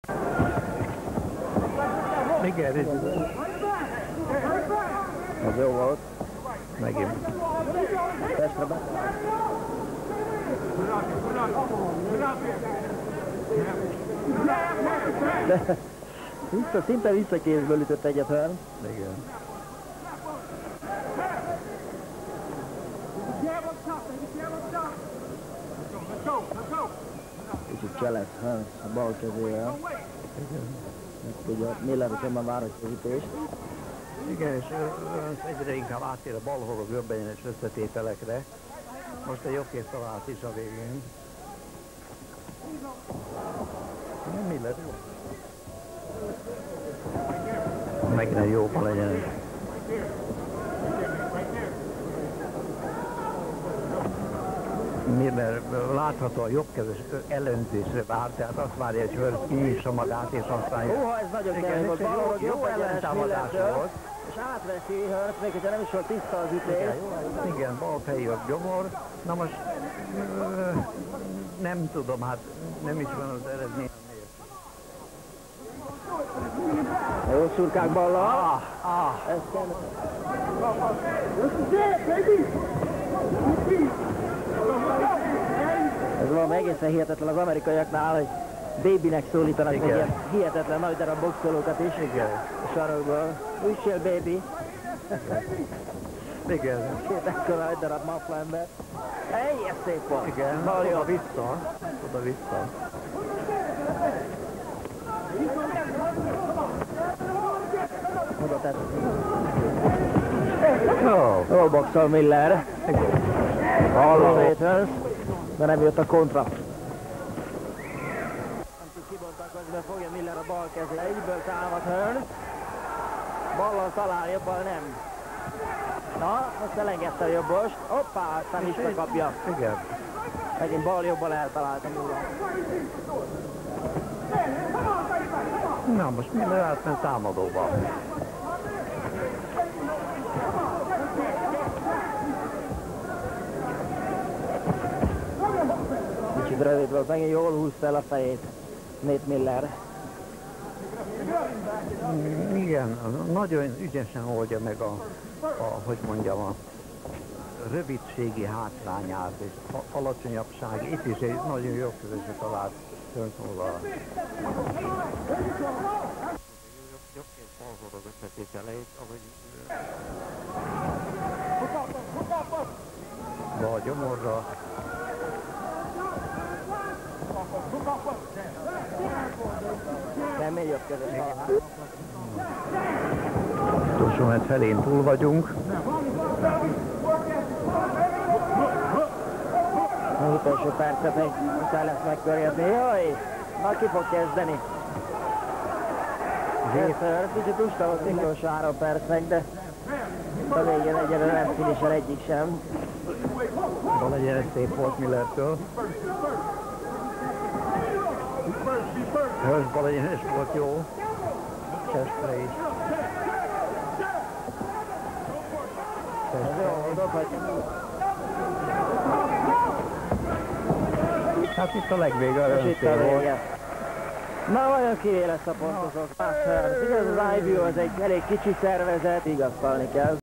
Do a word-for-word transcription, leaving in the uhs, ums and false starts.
Igen, ez az jó volt. megint. Testre be. De vissza, szinte visszakézből ütött egyet Hearns. Igen. Kicsit cselesz Hearns a bal kezével. Ugye Miller viszont várhatja az ütést. Igen, és egyre inkább áttér a balról a görbegyenes összetételekre. Most egy jobb kéz talált is a végén. Miller jó. Megint egy jó bal egyenes. Miller látható a jobbkezes ellenzésre vár, tehát azt várja, hogy Hearns kinyissa magát, és aztán... Óha, ez nagyon kemény volt, balról jó ellentámadás volt, és átveszi Hearns, még hogyha nem is volt tiszta az ütés. Igen, igen, bal fejű a gyomor. Na most nem tudom, hát nem is van az eredmény. Jó szurkák ballal. Ah, ah. Ez kell. Ez valami egészen hihetetlen az amerikaiaknál, hogy babynek szólítanak még ilyen hihetetlen nagy darab boxolókat is. Igen. A sarokból. Üssél baby. Igen. Két ekkora nagy darab mafla ember. Ej, ez szép volt. Igen, oda vissza. Oda vissza. Oda tett. Oh. Jól boxol Miller. Halló Hearns, de nem jött a kontra. Nem tud kibontakozni, mert fogja Miller a bal kezére. Egyből támad Hearns. Ballal talál, jobbal nem. Na, most elengedte a jobbost. Hoppá, aztán visszakapja. Igen. Megint bal jobbal eltalálta Miller. Na, most Miller átment támadóba. Kicsit rövid volt, megint jól húzta el a fejét Nate Miller. Igen, nagyon ügyesen oldja meg a, a hogy mondjam, a rövidségi hátrányát és alacsonyabbság. Itt is egy nagyon jó közösre talált Hearns-Nate. Jobb két balról az összetételeit, ahogy bal gyomorra. Nem, még jobb közös talál. Utolsó mert felén túl vagyunk. Az utolsó percet még kell lesz megkörjezni. Jaj! Na ki fog kezdeni? Hearns kicsit usta volt utolsó három percnek, de a végén egyelőre nem finisel egyik sem. Bal egyenes szép volt Millertől. Hearns bal egyenes volt jó. Testre is. Ez jó, dobhatja. Hát itt a legvége, És itt a vége. Na, vajon kivé lesz a pontosok? Igaz, az iView az egy elég kicsi szervezet, igazolni kell.